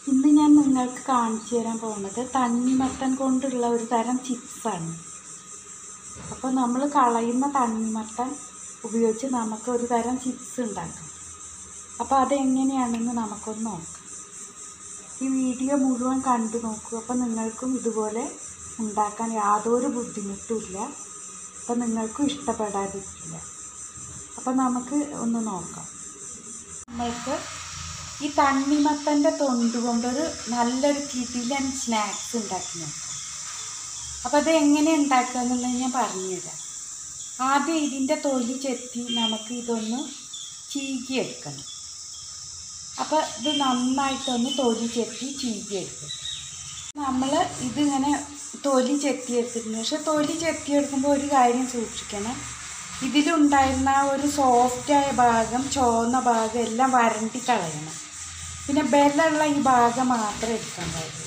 ഇന്ന് ഞാൻ നിങ്ങൾക്ക് കാണിച്ചു തരാൻ പോകുന്നത് തണ്ണിമത്തൻ കൊണ്ടുള്ള ഒരു തരം ചിപ്സാണ്. അപ്പോൾ നമ്മൾ കളയുന്ന തണ്ണിമത്തൻ ഉപയോഗിച്ച് നമുക്ക് ഒരു തരം ചിപ്സ് ഉണ്ടാക്കാം. അപ്പോൾ അതെങ്ങനെയാണെന്ന് നമുക്കൊന്ന് നോക്കാം. ഈ വീഡിയോ മുഴുവൻ കണ്ടു നോക്കൂ. അപ്പോൾ നിങ്ങൾക്കും ഇതുപോലെ ഉണ്ടാക്കാൻ യാതൊരു ബുദ്ധിമുട്ടുമില്ല. അപ്പോൾ നിങ്ങൾക്കും ഇഷ്ടപ്പെടാതിരിക്കില്ല. അപ്പോൾ നമുക്ക് ഒന്ന് നോക്കാം. നമ്മൾക്ക് ഈ തണ്ണിമത്തൻ്റെ തൊണ്ട് കൊണ്ടൊരു നല്ലൊരു കിടിലൻ സ്നാക്സ് ഉണ്ടാക്കി നോക്കാം. അപ്പോൾ അത് എങ്ങനെ ഉണ്ടാക്കുക എന്നുള്ളത് ഞാൻ പറഞ്ഞുതരാം. ആദ്യം ഇതിൻ്റെ തൊലി ചെത്തി നമുക്ക് ഇതൊന്ന് ചീകിയെടുക്കണം. അപ്പോൾ ഇത് നന്നായിട്ടൊന്ന് തൊലി ചെത്തി ചീകിയെടുക്കണം. നമ്മൾ ഇതിങ്ങനെ തൊലി ചെത്തിയെടുത്തിട്ടുണ്ട്. പക്ഷെ തൊലി ചെത്തിയെടുക്കുമ്പോൾ ഒരു കാര്യം സൂക്ഷിക്കണം. ഇതിലുണ്ടായിരുന്ന ഒരു സോഫ്റ്റായ ഭാഗം, ചുവന്ന ഭാഗം എല്ലാം വരണ്ടി കളയണം. പിന്നെ ബലമുള്ള ഈ ഭാഗം മാത്രമേ എടുക്കാൻ പാടുള്ളൂ.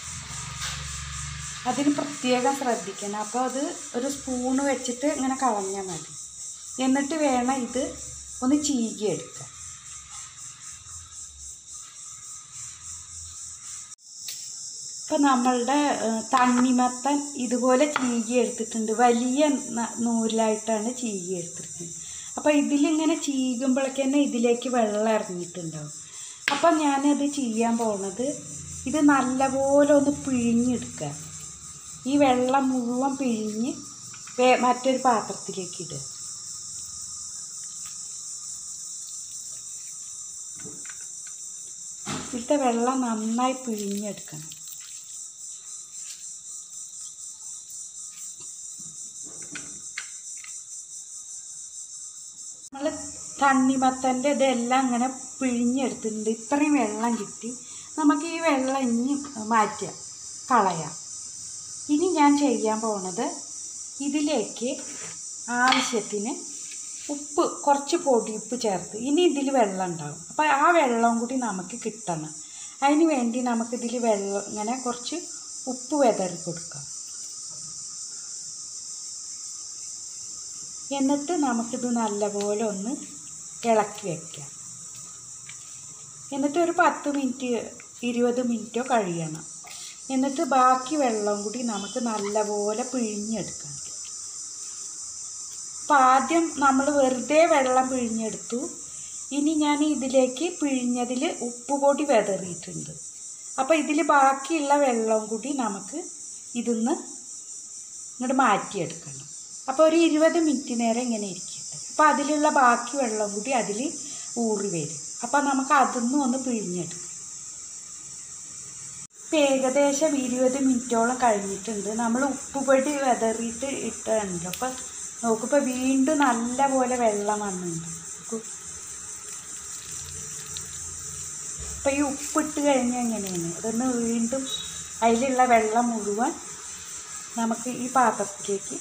അതിന് പ്രത്യേകം ശ്രദ്ധിക്കണം. അപ്പോൾ അത് ഒരു സ്പൂണ് വെച്ചിട്ട് ഇങ്ങനെ കളഞ്ഞാൽ മതി. എന്നിട്ട് വേണം ഇത് ഒന്ന് ചീകിയെടുക്കാൻ. ഇപ്പം നമ്മളുടെ തണ്ണിമത്തൻ ഇതുപോലെ ചീകിയെടുത്തിട്ടുണ്ട്. വലിയ നൂലായിട്ടാണ് ചീകിയെടുത്തിട്ടുണ്ട്. അപ്പോൾ ഇതിലിങ്ങനെ ചീകുമ്പോഴേക്ക് തന്നെ ഇതിലേക്ക് വെള്ളം ഇറങ്ങിയിട്ടുണ്ടാവും. അപ്പം ഞാനത് ചെയ്യാൻ പോകുന്നത് ഇത് നല്ലപോലെ ഒന്ന് പിഴിഞ്ഞെടുക്കുക. ഈ വെള്ളം മുഴുവൻ പിഴിഞ്ഞ് മറ്റൊരു പാത്രത്തിലേക്ക് ഇടുക. ഇതിലത്തെ വെള്ളം നന്നായി പിഴിഞ്ഞെടുക്കണം. നമ്മൾ തണ്ണിമത്തൻ്റെ ഇതെല്ലാം ഇങ്ങനെ പിഴിഞ്ഞെടുത്തിട്ടുണ്ട്. ഇത്രയും വെള്ളം കിട്ടി. നമുക്ക് ഈ വെള്ളം ഇനി മാറ്റുക, കളയാം. ഇനി ഞാൻ ചെയ്യാൻ പോകുന്നത് ഇതിലേക്ക് ആവശ്യത്തിന് ഉപ്പ്, കുറച്ച് പൊടിയുപ്പ് ചേർത്ത്. ഇനി ഇതിൽ വെള്ളം ഉണ്ടാവും. അപ്പോൾ ആ വെള്ളം കൂടി നമുക്ക് കിട്ടണം. അതിന് വേണ്ടി നമുക്കിതിൽ വെള്ളം ഇങ്ങനെ കുറച്ച് ഉപ്പ് വിതറി കൊടുക്കാം. എന്നിട്ട് നമുക്കിത് നല്ലപോലെ ഒന്ന് ഇളക്കി വയ്ക്കാം. എന്നിട്ട് ഒരു 10 മിനിറ്റ് 20 മിനിറ്റോ കഴിയണം. എന്നിട്ട് ബാക്കി വെള്ളം കൂടി നമുക്ക് നല്ലപോലെ പിഴിഞ്ഞെടുക്കാം. അപ്പോൾ ആദ്യം നമ്മൾ വെറുതെ വെള്ളം പിഴിഞ്ഞെടുത്തു. ഇനി ഞാൻ ഇതിലേക്ക് പിഴിഞ്ഞതിൽ ഉപ്പ് പൊടി വിതറിയിട്ടുണ്ട്. അപ്പോൾ ഇതിൽ ബാക്കിയുള്ള വെള്ളം കൂടി നമുക്ക് ഇതിന്ന് ഇങ്ങോട്ട് മാറ്റിയെടുക്കണം. അപ്പോൾ ഒരു 20 മിനിറ്റ് നേരം ഇങ്ങനെ ഇരിക്കട്ടെ. അപ്പോൾ അതിലുള്ള ബാക്കി വെള്ളം കൂടി അതിൽ ഊറി വരും. അപ്പോൾ നമുക്ക് അതിന്ന് ഒന്ന് പിഴിഞ്ഞെടുക്കാം. ഇപ്പോൾ ഏകദേശം 20 മിനിറ്റോളം കഴിഞ്ഞിട്ടുണ്ട്. നമ്മൾ ഉപ്പ് പൊടി വിതറിയിട്ട് ഇട്ടുണ്ട്. അപ്പോൾ നോക്കുമ്പോൾ വീണ്ടും നല്ല പോലെ വെള്ളം വന്നിട്ടുണ്ട്. അപ്പോൾ ഈ ഉപ്പിട്ട് കഴിഞ്ഞാൽ എങ്ങനെയാണ് അതൊന്ന് വീണ്ടും അതിലുള്ള വെള്ളം മുഴുവൻ നമുക്ക് ഈ പാത്രത്തിലേക്ക്,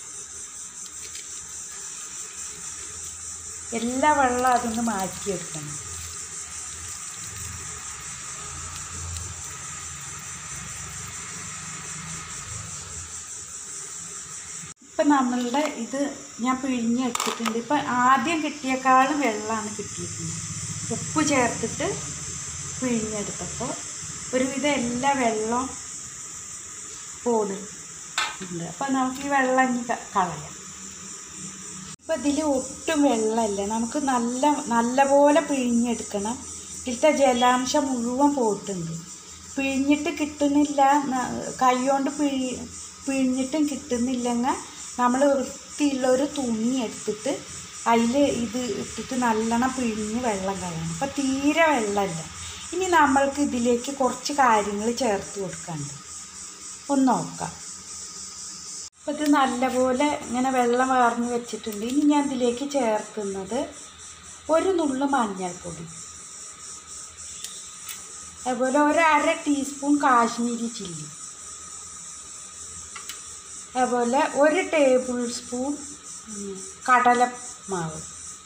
എല്ലാ വെള്ളം അതൊന്ന് മാറ്റിയെടുക്കണം. ഇപ്പം നമ്മളുടെ ഇത് ഞാൻ പിഴിഞ്ഞെടുത്തിട്ടുണ്ട്. ഇപ്പം ആദ്യം കിട്ടിയേക്കാളും വെള്ളമാണ് കിട്ടിയിട്ടുണ്ട്. ഉപ്പ് ചേർത്തിട്ട് പിഴിഞ്ഞെടുത്തപ്പോൾ ഒരുവിധം എല്ലാ വെള്ളവും പോകുന്നുണ്ട്. അപ്പം നമുക്ക് ഈ വെള്ളം ഇനി കളയാം. ഇപ്പം ഇതിൽ ഒട്ടും വെള്ളമില്ല. നമുക്ക് നല്ലപോലെ പിഴിഞ്ഞെടുക്കണം. ഇതിലത്തെ ജലാംശം മുഴുവൻ പോയിട്ടുണ്ട്. പിഴിഞ്ഞിട്ട് കിട്ടുന്നില്ല, കൈ കൊണ്ട് പിഴിഞ്ഞിട്ടും കിട്ടുന്നില്ലെങ്കിൽ നമ്മൾ വൃത്തിയുള്ള ഒരു തുണി എടുത്തിട്ട് അതിൽ ഇത് ഇട്ടിട്ട് നല്ലോണം പിഴിഞ്ഞ് വെള്ളം കളയണം. അപ്പം തീരെ വെള്ളമില്ല. ഇനി നമ്മൾക്ക് ഇതിലേക്ക് കുറച്ച് കാര്യങ്ങൾ ചേർത്ത് കൊടുക്കാനുണ്ട്. ഒന്ന് നോക്കാം. അപ്പോൾ ഇത് നല്ലപോലെ ഇങ്ങനെ വെള്ളം വാർന്ന് വെച്ചിട്ടുണ്ട്. ഇനി ഞാൻ ഇതിലേക്ക് ചേർക്കുന്നത് ഒരു നുള്ളു മഞ്ഞൾപ്പൊടി, അതുപോലെ 1/2 ടീസ്പൂൺ കാശ്മീരി ചില്ലി, അതുപോലെ 1 ടേബിൾ സ്പൂൺ കടലമാവ്,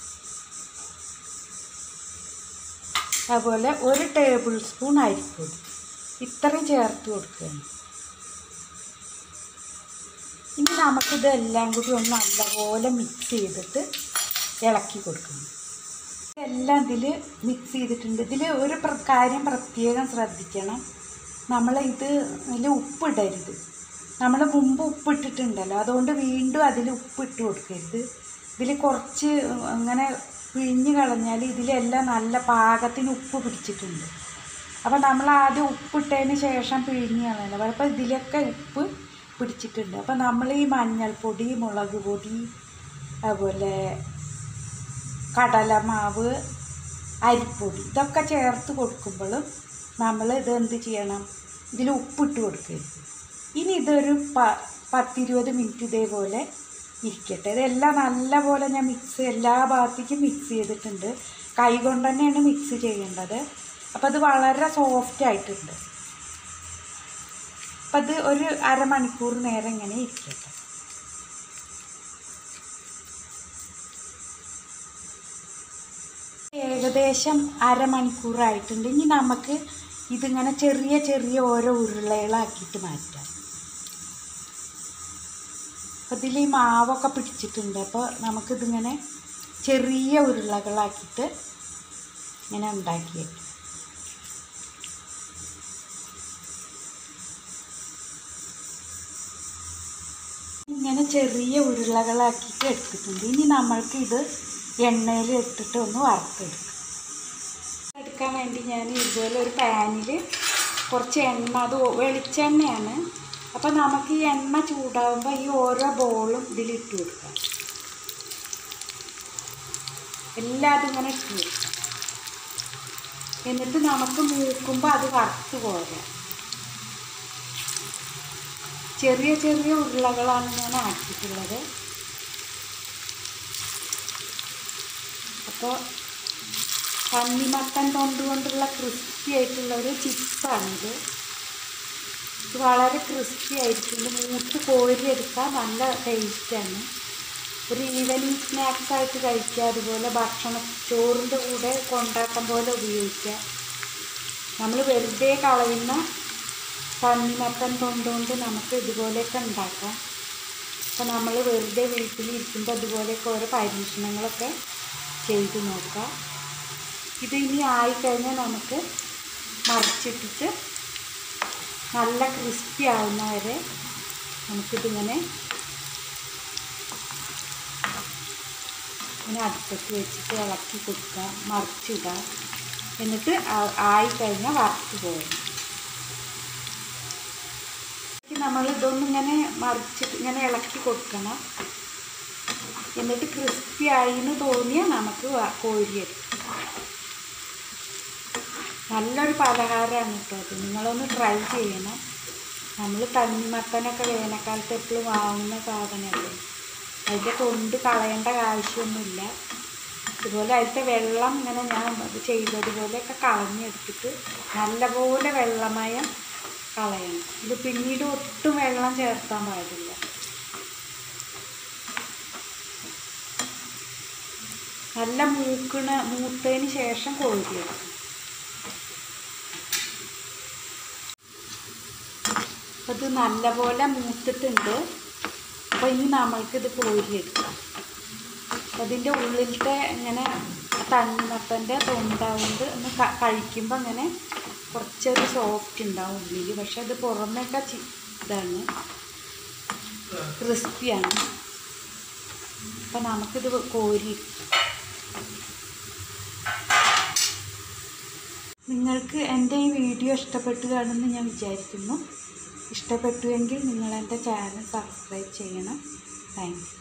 അതുപോലെ 1 ടേബിൾ സ്പൂൺ അരിപ്പൊടി. ഇത്രയും ചേർത്ത് കൊടുക്കുകയാണ്. ഇനി നമുക്കിതെല്ലാം കൂടി ഒന്ന് നല്ലപോലെ മിക്സ് ചെയ്തിട്ട് ഇളക്കി കൊടുക്കണം. എല്ലാം ഇതിൽ മിക്സ് ചെയ്തിട്ടുണ്ട്. ഇതിൽ ഒരു കാര്യം പ്രത്യേകം ശ്രദ്ധിക്കണം, ഇതിൽ ഉപ്പിടരുത്. നമ്മൾ മുമ്പ് ഉപ്പിട്ടിട്ടുണ്ടല്ലോ, അതുകൊണ്ട് വീണ്ടും അതിൽ ഉപ്പിട്ട് കൊടുക്കരുത്. ഇതിൽ കുറച്ച് അങ്ങനെ പിഴിഞ്ഞ് കളഞ്ഞാൽ ഇതിലെല്ലാം നല്ല പാകത്തിന് ഉപ്പ് പിടിച്ചിട്ടുണ്ട്. അപ്പോൾ നമ്മൾ ആദ്യം ഉപ്പിട്ടതിന് ശേഷം പിഴിഞ്ഞ് കളയണം. അപ്പോൾ ഇതിലൊക്കെ ഉപ്പ് പിടിച്ചിട്ടുണ്ട്. അപ്പോൾ നമ്മൾ ഈ മഞ്ഞൾപ്പൊടി, മുളക് പൊടി, അതുപോലെ കടലമാവ്, അരിപ്പൊടി ഇതൊക്കെ ചേർത്ത് കൊടുക്കുമ്പോഴും നമ്മൾ ഇതെന്ത് ചെയ്യണം, ഇതിൽ ഉപ്പിട്ട് കൊടുക്കരുത്. ഇനി ഇതൊരു 10-20 മിനിറ്റ് ഇതേപോലെ ഇരിക്കട്ടെ. ഇതെല്ലാം നല്ലപോലെ ഞാൻ എല്ലാ ഭാഗത്തേക്കും മിക്സ് ചെയ്തിട്ടുണ്ട്. കൈ കൊണ്ട് തന്നെയാണ് മിക്സ് ചെയ്യേണ്ടത്. അപ്പോൾ അത് വളരെ സോഫ്റ്റ് ആയിട്ടുണ്ട്. അപ്പം അത് ഒരു അരമണിക്കൂർ നേരം ഇങ്ങനെ ഇരിക്കട്ടെ. ഏകദേശം അരമണിക്കൂറായിട്ടുണ്ട്. ഇനി നമുക്ക് ഇതിങ്ങനെ ചെറിയ ചെറിയ ഓരോ ഉരുളകളാക്കിയിട്ട് മാറ്റാം. അപ്പോൾ ഇതിൽ ഈ മാവൊക്കെ പിടിച്ചിട്ടുണ്ട്. അപ്പോൾ നമുക്കിതിങ്ങനെ ചെറിയ ഉരുളകളാക്കിയിട്ട് ഇങ്ങനെ ഉണ്ടാക്കി വയ്ക്കാം. ഇങ്ങനെ ചെറിയ ഉരുളകളാക്കിയിട്ട് എടുത്തിട്ടുണ്ട്. ഇനി നമ്മൾക്ക് ഇത് എണ്ണയിൽ ഇട്ടിട്ട് ഒന്ന് വറുത്തെടുക്കാം. എടുക്കാൻ വേണ്ടി ഞാൻ ഇതുപോലെ ഒരു പാനിൽ കുറച്ച് എണ്ണ, അത് വെളിച്ചെണ്ണയാണ്. അപ്പോൾ നമുക്ക് ഈ എണ്ണ ചൂടാകുമ്പോൾ ഈ ഓരോ ബോളും ഇതിലിട്ട് കൊടുക്കാം. എല്ലാതും ഇങ്ങനെ ഇട്ട് കൊടുക്കാം. എന്നിട്ട് നമുക്ക് മൂക്കുമ്പോൾ അത് വറുത്ത് പോരാം. ചെറിയ ചെറിയ ഉരുളകളാണ് ഞാൻ ആക്കിയിട്ടുള്ളത്. അപ്പോൾ തണ്ണിമത്തൻ കൊണ്ടുള്ള ക്രിസ്പി ആയിട്ടുള്ളൊരു ചിപ്സാണിത്. ഇത് വളരെ ക്രിസ്പി ആയിരിക്കും. മൂത്ത് കോരിയെടുക്കാൻ നല്ല ടേസ്റ്റാണ്. ഒരു ഈവനിങ് സ്നാക്സായിട്ട് കഴിക്കുക. അതുപോലെ ചോറിൻ്റെ കൂടെ കൊണ്ടാട്ടം പോലെ ഉപയോഗിക്കുക. നമ്മൾ വെറുതെ കളയുന്ന തണ്ണിമത്തൻ കൊണ്ടുകൊണ്ട് നമുക്ക് ഇതുപോലെയൊക്കെ ഉണ്ടാക്കാം. അപ്പോൾ നമ്മൾ വെറുതെ വീട്ടിലിരിക്കുമ്പോൾ അതുപോലെയൊക്കെ ഓരോ പരീക്ഷണങ്ങളൊക്കെ ചെയ്ത് നോക്കാം. ഇത് ഇനി ആയിക്കഴിഞ്ഞാൽ നമുക്ക് മറിച്ചിട്ടിട്ട് നല്ല ക്രിസ്പി ആവുന്ന വരെ നമുക്കിതിങ്ങനെ അടുപ്പത്ത് വെച്ചിട്ട് ഇളക്കി കൊടുക്കുക, മറിച്ചിടുക. എന്നിട്ട് ആയിക്കഴിഞ്ഞാൽ വറുത്ത് പോകണം. നമ്മൾ ഇതൊന്നിങ്ങനെ മറിച്ചിട്ട് ഇങ്ങനെ ഇളക്കി കൊടുക്കണം. എന്നിട്ട് ക്രിസ്പി ആയിന്ന് തോന്നിയാൽ നമുക്ക് കോരിയെടുക്കാം. നല്ലൊരു പലഹാരമാണ് കേട്ടോ അത്. നിങ്ങളൊന്ന് ട്രൈ ചെയ്യണം. നമ്മൾ തണ്ണിമത്തനൊക്കെ വേനൽക്കാലത്ത് എപ്പോഴും വാങ്ങുന്ന സാധനമല്ലേ. അതിൻ്റെ തൊണ്ട് കളയേണ്ട ആവശ്യമൊന്നുമില്ല. ഇതുപോലെ അതിലത്തെ വെള്ളം ഇങ്ങനെ ഞാൻ അത് ചെയ്തതുപോലെയൊക്കെ കളഞ്ഞെടുത്തിട്ട് നല്ലപോലെ വെള്ളമയം കളയണം. ഇത് പിന്നീട് ഒട്ടും വെള്ളം ചേർത്താൻ പാടില്ല. നല്ല മൂത്തതിന് ശേഷം കോരിയെടുക്കും. അപ്പോൾ ഇത് നല്ലപോലെ മൂത്തിട്ടുണ്ട്. അപ്പോൾ ഇനി നമ്മൾക്കിത് കോരിയെടുക്കാം. അതിൻ്റെ ഉള്ളിലത്തെ ഇങ്ങനെ തണ്ണിമത്തൻ്റെ തൊണ്ടാവുകൊണ്ട് ഒന്ന് കഴിക്കുമ്പോൾ അങ്ങനെ കുറച്ചൊരു സോഫ്റ്റ് ഉണ്ടാവും ഉള്ളിൽ. പക്ഷെ അത് പുറമേക്കെ ഇതാണ്, ക്രിസ്പിയാണ്. അപ്പം നമുക്കിത് കോരി. നിങ്ങൾക്ക് എൻ്റെ ഈ വീഡിയോ ഇഷ്ടപ്പെട്ടു കാണുമെന്ന് ഞാൻ വിചാരിക്കുന്നു. ഇഷ്ടപ്പെട്ടുവെങ്കിൽ നിങ്ങൾ എൻ്റെ ചാനൽ സബ്സ്ക്രൈബ് ചെയ്യണം. Thank U.